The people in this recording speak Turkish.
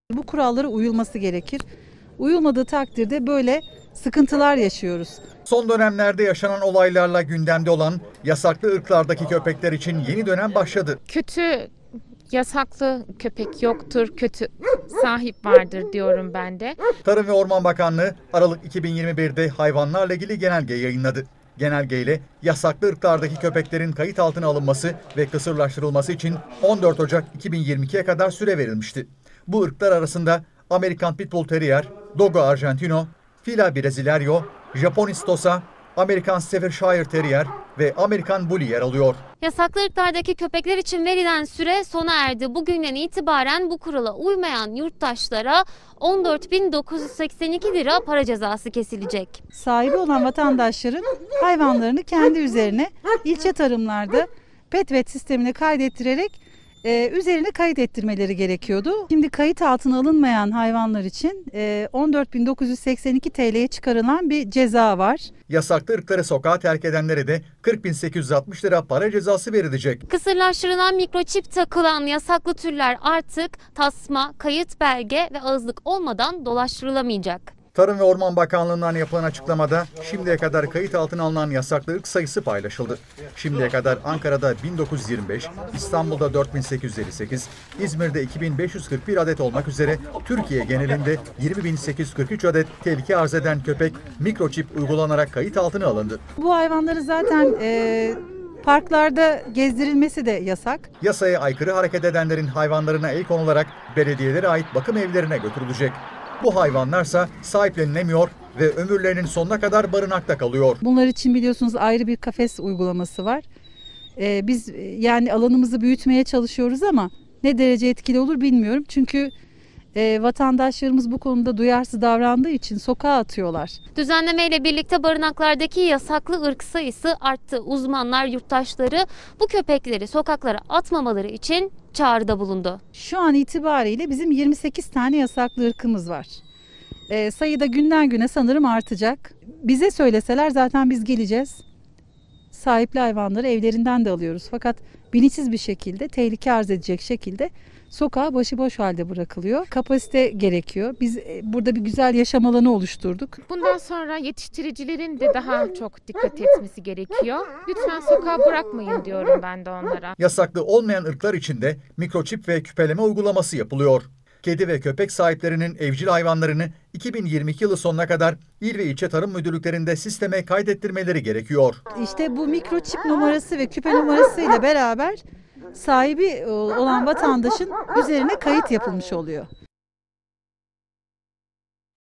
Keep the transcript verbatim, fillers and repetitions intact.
Bu kurallara uyulması gerekir. Uyulmadığı takdirde böyle sıkıntılar yaşıyoruz. Son dönemlerde yaşanan olaylarla gündemde olan yasaklı ırklardaki köpekler için yeni dönem başladı. Kötü yasaklı köpek yoktur, kötü sahip vardır diyorum ben de. Tarım ve Orman Bakanlığı Aralık iki bin yirmi bir'de hayvanlarla ilgili genelge yayınladı. Genelgeyle yasaklı ırklardaki köpeklerin kayıt altına alınması ve kısırlaştırılması için on dört Ocak iki bin yirmi iki'ye kadar süre verilmişti. Bu ırklar arasında Amerikan Pitbull Terrier, Dogo Argentino, Fila Brasileiro, Japonis Tosa, Amerikan Staffordshire Terrier ve Amerikan Bully yer alıyor. Yasaklı ırklardaki köpekler için verilen süre sona erdi. Bugünden itibaren bu kurala uymayan yurttaşlara on dört bin dokuz yüz seksen iki lira para cezası kesilecek. Sahibi olan vatandaşların hayvanlarını kendi üzerine ilçe tarımlarda PetVet sistemine kaydettirerek e, üzerine kayıt ettirmeleri gerekiyordu. Şimdi kayıt altına alınmayan hayvanlar için e, on dört bin dokuz yüz seksen iki T L'ye çıkarılan bir ceza var. Yasaklı ırkları sokağa terk edenlere de kırk bin sekiz yüz altmış lira para cezası verilecek. Kısırlaştırılan mikroçip takılan yasaklı türler artık tasma, kayıt belge ve ağızlık olmadan dolaştırılamayacak. Tarım ve Orman Bakanlığı'ndan yapılan açıklamada şimdiye kadar kayıt altına alınan yasaklı ırk sayısı paylaşıldı. Şimdiye kadar Ankara'da bin dokuz yüz yirmi beş, İstanbul'da dört bin sekiz yüz elli sekiz, İzmir'de iki bin beş yüz kırk bir adet olmak üzere Türkiye genelinde yirmi bin sekiz yüz kırk üç adet tehlike arz eden köpek mikroçip uygulanarak kayıt altına alındı. Bu hayvanları zaten e, parklarda gezdirilmesi de yasak. Yasaya aykırı hareket edenlerin hayvanlarına el konularak belediyelere ait bakım evlerine götürülecek. Bu hayvanlarsa sahiplenilemiyor ve ömürlerinin sonuna kadar barınakta kalıyor. Bunlar için biliyorsunuz ayrı bir kafes uygulaması var. Ee, biz yani alanımızı büyütmeye çalışıyoruz ama ne derece etkili olur bilmiyorum. Çünkü e, vatandaşlarımız bu konuda duyarsız davrandığı için sokağa atıyorlar. Düzenlemeyle birlikte barınaklardaki yasaklı ırk sayısı arttı. Uzmanlar yurttaşları bu köpekleri sokaklara atmamaları için çağrıda bulundu. Şu an itibariyle bizim yirmi sekiz tane yasaklı ırkımız var. E, sayıda günden güne sanırım artacak. Bize söyleseler zaten biz geleceğiz. Sahipli hayvanları evlerinden de alıyoruz. Fakat bilinçsiz bir şekilde, tehlike arz edecek şekilde sokağa başıboş halde bırakılıyor. Kapasite gerekiyor. Biz burada bir güzel yaşam alanı oluşturduk. Bundan sonra yetiştiricilerin de daha çok dikkat etmesi gerekiyor. Lütfen sokağa bırakmayın diyorum ben de onlara. Yasaklı olmayan ırklar için de mikroçip ve küpeleme uygulaması yapılıyor. Kedi ve köpek sahiplerinin evcil hayvanlarını iki bin yirmi iki yılı sonuna kadar il ve ilçe tarım müdürlüklerinde sisteme kaydettirmeleri gerekiyor. İşte bu mikroçip numarası ve küpe numarası ile beraber sahibi olan vatandaşın üzerine kayıt yapılmış oluyor.